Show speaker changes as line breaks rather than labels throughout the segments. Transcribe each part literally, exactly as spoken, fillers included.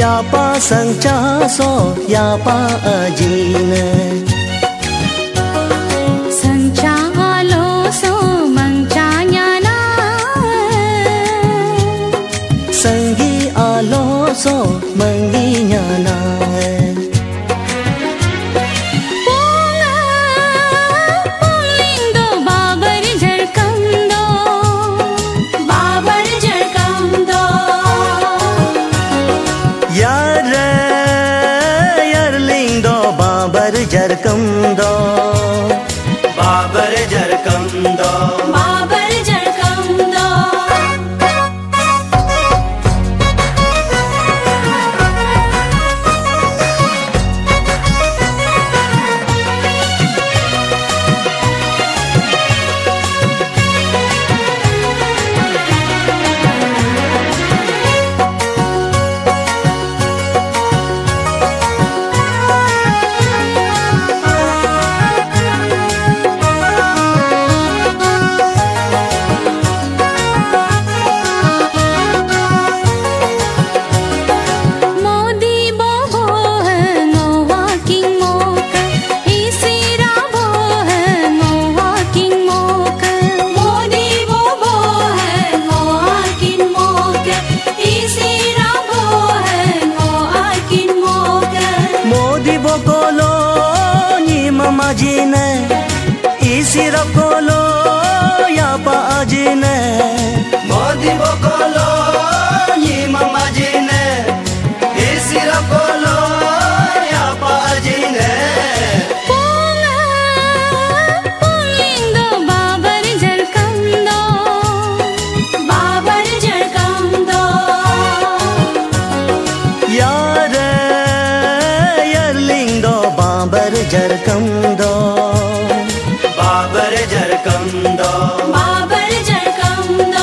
Yapa sangcaso yapa ajine
Sancaloso mangcanyana
Sanggi aloso manginyana
Punga punglindo babar jharkamdo Babar jharkamdo
Yar yarlindo babar jarkamdo Babar jarkamdo
Babar jharkamdo
Majine isi rakolo yapa ajine Modi bokolo ni mamajine isi rakolo yapa ajine
Punga punglindo babar jharkamdo Babar jharkamdo
Yar yarlindo babar jarkamdo Babar jarkamdo
Babar jharkamdo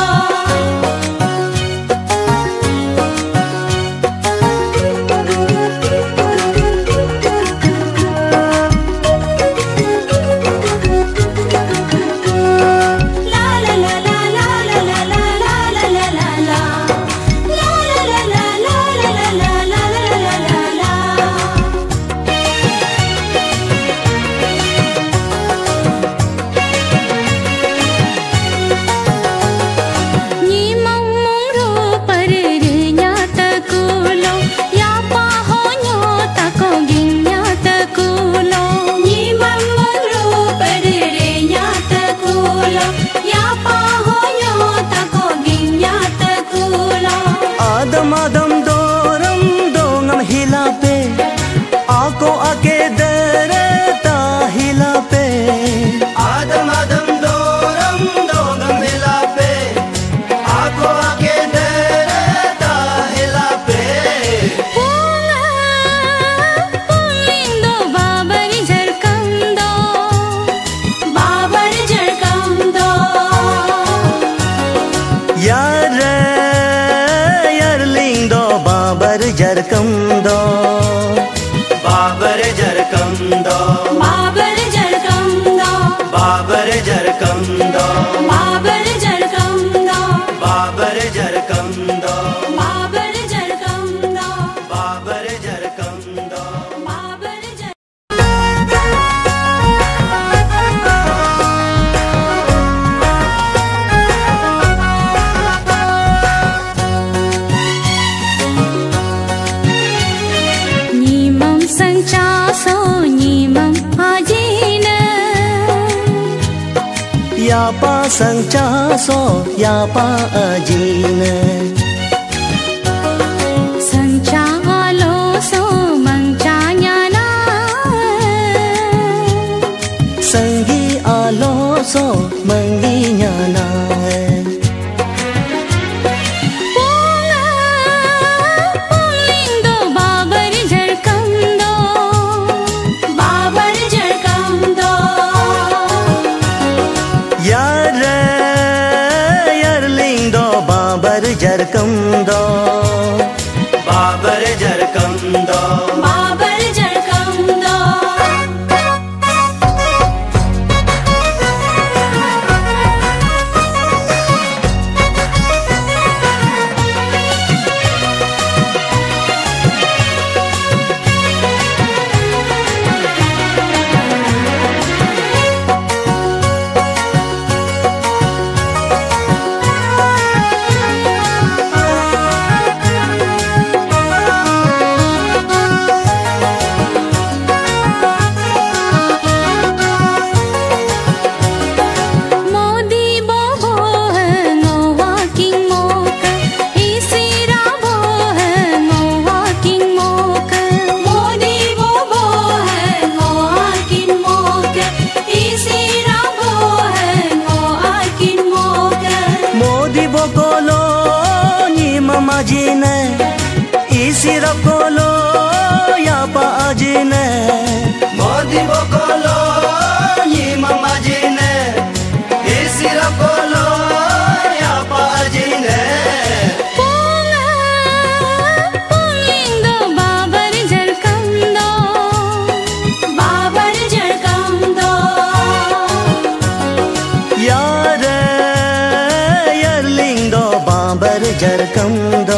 La la la la la la la la la la la la la La la la la la la la la la la la la Nyimang mungro parnya takulo yapa honyo tako ginya takulo Nyimang mungro parnya takulo yapa honyo tako ginya takulo
Adam adam doram dongam hilape Ako ake dereta hilape Adam adam doram dongam hilape Ako ake dereta hilape
Punga punglindo babar jharkamdo Babar jharkamdo
Yar yarlindo babar jarkamdo Babar jarkamdo
Babar jharkamdo
Babar jarkamdo
Babar jharkamdo
Babar jarkamdo
Babar jharkamdo
Babar jarkamdo
Babar jharkamdo Nyimam sangcaso nyimam ajine
Yapa sangcaso yapa ajine
Sancaloso mangcanyana
Sanggi aloso manginyana
Punga punglindo babar jharkamdo Babar jharkamdo
Yar yarlindo babar jarkamdo Babar jarkamdo
Babar jharkamdo
झरकंदो